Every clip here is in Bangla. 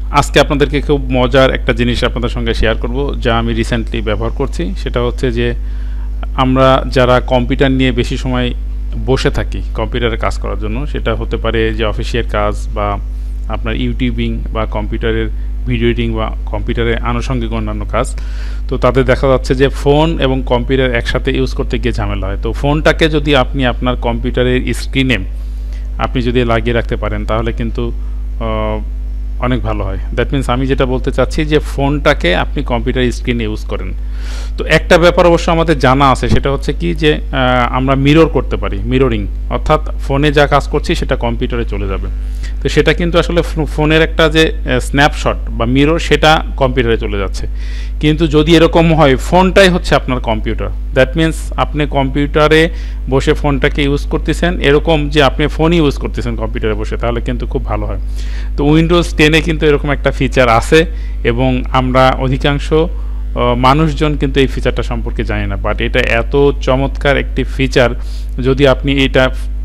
আজকে আপনাদেরকে খুব মজার একটা জিনিস আপনাদের সঙ্গে শেয়ার করব, যা আমি রিসেন্টলি ব্যবহার করছি। সেটা হচ্ছে যে আমরা যারা কম্পিউটার নিয়ে বেশি সময় বসে থাকি কম্পিউটারে কাজ করার জন্য, সেটা হতে পারে যে অফিসিয়াল কাজ বা আপনার ইউটিউবিং বা কম্পিউটারের ভিডিও এডিটিং বা কম্পিউটারে আনুষঙ্গিক অন্যান্য কাজ। তো তাদের দেখা যাচ্ছে যে ফোন এবং কম্পিউটার একসাথে ইউজ করতে গিয়ে ঝামেলা হয়। তো ফোনটাকে যদি আপনি আপনার কম্পিউটারের স্ক্রিনে আপনি যদি লাগিয়ে রাখতে পারেন তাহলে কিন্তু অনেক ভালো হয়। দ্যাট মিন্স আমি যেটা বলতে চাচ্ছি যে ফোনটাকে আপনি কম্পিউটার স্ক্রিনে ইউজ করেন। তো একটা ব্যাপার অবশ্য আমাদের জানা আছে, সেটা হচ্ছে কি যে আমরা মিরর করতে পারি, মিররিং, অর্থাৎ ফোনে যা কাজ করছি সেটা কম্পিউটারে চলে যাবে। তো সেটা কিন্তু আসলে ফোনের একটা যে স্ন্যাপশট বা মিরর সেটা কম্পিউটারে চলে যাচ্ছে। কিন্তু যদি এরকম হয় ফোনটাই হচ্ছে আপনার কম্পিউটার, দ্যাট মিন্স আপনি কম্পিউটারে বসে ফোনটাকে ইউজ করতেছেন, এরকম যে আপনি ফোন ইউজ করতেছেন কম্পিউটারে বসে, তাহলে কিন্তু খুব ভালো হয়। তো উইন্ডোজ 10-এ কিন্তু এরকম একটা ফিচার আছে এবং আমরা অধিকাংশ মানুষজন কিন্তু এই ফিচারটা সম্পর্কে জানি না, বাট এটা এত চমৎকার একটি ফিচার। যদি আপনি এটা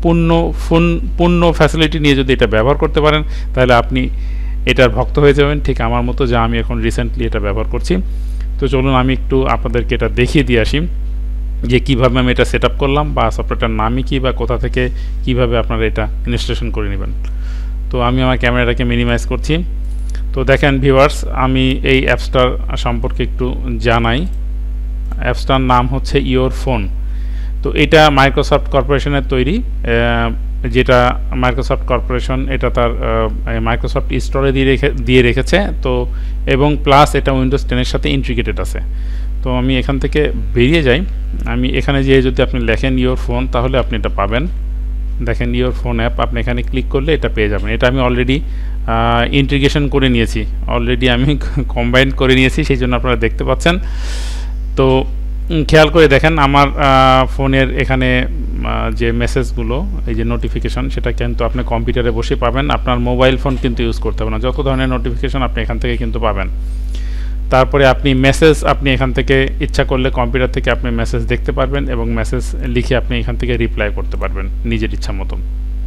পূর্ণ ফ্যাসিলিটি নিয়ে যদি এটা ব্যবহার করতে পারেন তাহলে আপনি এটার ভক্ত হয়ে যাবেন, ঠিক আমার মতো, যা আমি এখন রিসেন্টলি এটা ব্যবহার করছি। তো চলুন আমি একটু আপনাদেরকে এটা দেখিয়ে দিয়ে আসি যে কীভাবে আমি এটা সেট আপ করলাম, বা সফটওয়্যারটার নামই কী, বা কোথা থেকে কীভাবে আপনারা এটা ইনস্টলেশন করে নেবেন। তো আমি আমার ক্যামেরাটাকে মিনিমাইজ করছি। তো দেখেন ভিউয়ার্স, আমি এই অ্যাপসটার সম্পর্কে একটু জানাই। অ্যাপসটার নাম হচ্ছে ইওর ফোন। তো এটা মাইক্রোসফট কর্পোরেশনের তৈরি, যেটা মাইক্রোসফট কর্পোরেশন এটা তার মাইক্রোসফট স্টোরে দিয়ে রেখেছে। তো এবং প্লাস এটা উইন্ডোজ 10-এর সাথে ইন্টিগ্রেটেড আছে। তো আমি এখান থেকে বেরিয়ে যাই। আমি এখানে যেয়ে যদি আপনি লেখেন ইওর ফোন তাহলে আপনি এটা পাবেন। দেখেন ইওর ফোন অ্যাপ, আপনি এখানে ক্লিক করলে এটা পেয়ে যাবেন। এটা আমি অলরেডি ইন্টিগ্রেশন করে নিয়েছি, অলরেডি আমি কম্বাইন করে নিয়েছি, সেই জন্য আপনারা দেখতে পাচ্ছেন। তো খেয়াল করে দেখেন আমার ফোনের এখানে যে মেসেজগুলো, এই যে নোটিফিকেশন, সেটা কিন্তু আপনি কম্পিউটারে বসে পাবেন। আপনার মোবাইল ফোন কিন্তু ইউজ করতে হবে না, যত ধরনের নোটিফিকেশন আপনি এখান থেকে কিন্তু পাবেন। তারপরে আপনি মেসেজ, আপনি এখান থেকে ইচ্ছা করলে কম্পিউটার থেকে আপনি মেসেজ দেখতে পারবেন এবং মেসেজ লিখে আপনি এখান থেকে রিপ্লাই করতে পারবেন নিজের ইচ্ছা মতো।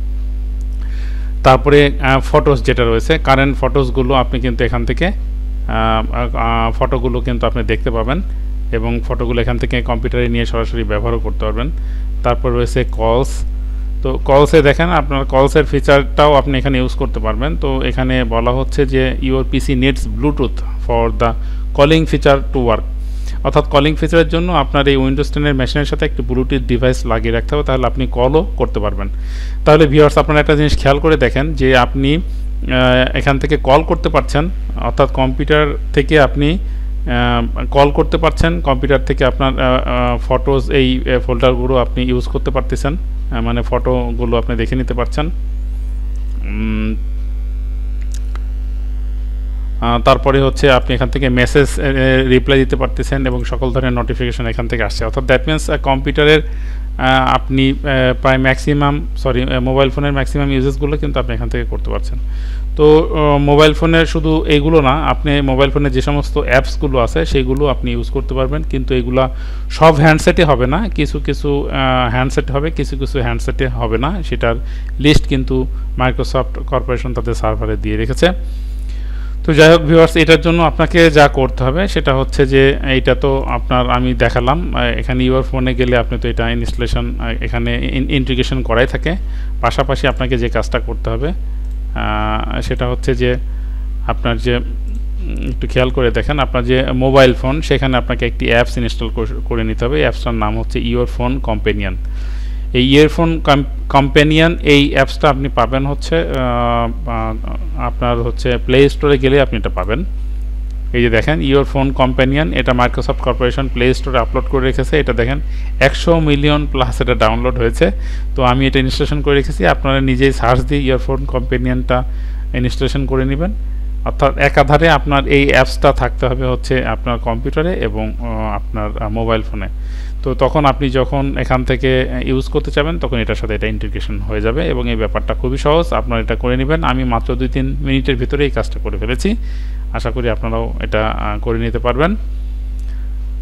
তারপরে ফটোস যেটা রয়েছে, কারেন্ট ফটোসগুলো আপনি কিন্তু এখান থেকে ফটোগুলো কিন্তু আপনি দেখতে পাবেন এবং ফটোগুলো এখান থেকে কম্পিউটারে নিয়ে সরাসরি ব্যবহারও করতে পারবেন। তারপর রয়েছে কলস। তো কলসে দেখেন আপনার কলসের ফিচারটাও আপনি এখানে ইউজ করতে পারবেন। তো এখানে বলা হচ্ছে যে your PC needs Bluetooth for the calling feature to work, অর্থাৎ কলিং ফিচারের জন্য আপনার এই উইন্ডোজ 10-এর মেশিনের সাথে একটি ব্লুটুথ ডিভাইস লাগিয়ে রাখতে হবে, তাহলে আপনি কলও করতে পারবেন। তাহলে ভিউয়ার্স, আপনারা একটা জিনিস খেয়াল করে দেখেন যে আপনি এখান থেকে কল করতে পারছেন, অর্থাৎ কম্পিউটার থেকে আপনি কল করতে পারছেন, কম্পিউটার থেকে আপনার ফটোজ এই ফোল্ডারগুলো আপনি ইউজ করতে পারতেছেন, মানে ফটোগুলো আপনি দেখে নিতে পারছেন। তারপরে হচ্ছে আপনি এখান থেকে মেসেজ রিপ্লাই দিতে পারতেছেন এবং সকল ধরনের নোটিফিকেশন এখান থেকে আসছে, অর্থাৎ দ্যাট মিনস কম্পিউটারের আপনি প্রায় ম্যাক্সিমাম মোবাইল ফোনের ম্যাক্সিমাম ইউজেসগুলো কিন্তু আপনি এখান থেকে করতে পারছেন। তো মোবাইল ফোনের শুধু এইগুলো না, আপনি মোবাইল ফোনে যে সমস্ত অ্যাপসগুলো আছে সেগুলো আপনি ইউজ করতে পারবেন, কিন্তু এগুলা সব হ্যান্ডসেটে হবে না, কিছু কিছু হ্যান্ডসেট হবে, কিছু কিছু হ্যান্ডসেটে হবে না। সেটার লিস্ট কিন্তু মাইক্রোসফট কর্পোরেশন তাদের সার্ভারে দিয়ে রেখেছে। তো যাই হোক ভিউয়ার্স, এটার জন্য আপনাকে যা করতে হবে সেটা হচ্ছে যে এইটা তো আপনার আমি দেখালাম, এখানে ইউর ফোনে গেলে আপনি তো এটা ইনস্টলেশন এখানে ইন্টিগ্রেশন করাই থাকে। পাশাপাশি আপনাকে যে কাজটা করতে হবে সেটা হচ্ছে যে আপনার যে একটু খেয়াল করে দেখেন, আপনার যে মোবাইল ফোন সেখানে আপনাকে একটি অ্যাপস ইনস্টল করে নিতে হবে। অ্যাপসটার নাম হচ্ছে ইওর ফোন কম্পেনিয়ন। এই ইয়ারফোন কম্পেনিয়ন এই অ্যাপসটা আপনি পাবেন হচ্ছে আপনার হচ্ছে প্লে স্টোরে গেলে আপনি এটা পাবেন। এই যে দেখেন ইওর ফোন কম্পেনিয়ন, এটা মাইক্রোসফট কর্পোরেশন প্লে স্টোরে আপলোড করে রেখেছে। এটা দেখেন 100 মিলিয়ন প্লাস এটা ডাউনলোড হয়েছে। তো আমি এটা ইনস্টলেশন করে রেখেছি, আপনারা নিজেই সার্চ দিয়ে ইওর ফোন কম্পেনিয়নটা ইনস্টলেশন করে নেবেন। অর্থাৎ একাধারে আপনার এই অ্যাপসটা থাকতে হবে হচ্ছে আপনার কম্পিউটারে এবং আপনার মোবাইল ফোনে। তো তখন আপনি যখন এখান থেকে ইউজ করতে চাবেন তখন এটার সাথে এটা ইন্টিগ্রেশন হয়ে যাবে এবং এই ব্যাপারটা খুবই সহজ, আপনারা এটা করে নেবেন। আমি মাত্র 2-3 মিনিটের ভিতরে এই কাজটা করে ফেলেছি, আশা করি আপনারাও এটা করে নিতে পারবেন।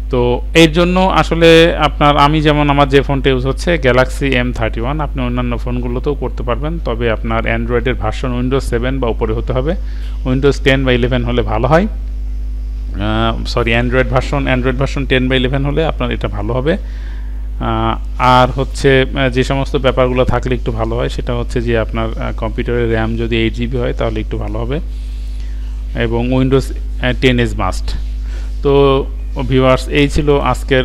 তো এর জন্য আসলে আমি যেমন আমার যে ফোনটা ইউজ হচ্ছে গ্যালাক্সি M31, আপনি অন্যান্য ফোনগুলোতেও করতে পারবেন, তবে আপনার অ্যান্ড্রয়েডের ভার্সন উইন্ডোজ 7 বা উপরে হতে হবে। উইন্ডোজ 10 বা 11 হলে ভালো হয়। সরি, অ্যান্ড্রয়েড ভার্সন 10 বা 11 হলে আপনার এটা ভালো হবে। আর হচ্ছে যে সমস্ত ব্যাপারগুলো থাকলে একটু ভালো হয় সেটা হচ্ছে যে আপনার কম্পিউটারের র্যাম যদি 8 GB হয় তাহলে একটু ভালো হবে, এবং উইন্ডোজ 10 ইজ মাস্ট। তো ভিউয়ার্স, এই ছিল আজকের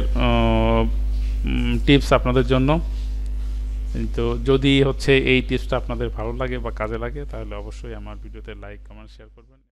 টিপস আপনাদের জন্য। তো যদি হচ্ছে এই টিপসটা আপনাদের ভালো লাগে বা কাজে লাগে তাহলে অবশ্যই আমার ভিডিওতে লাইক, কমেন্ট, শেয়ার করবেন।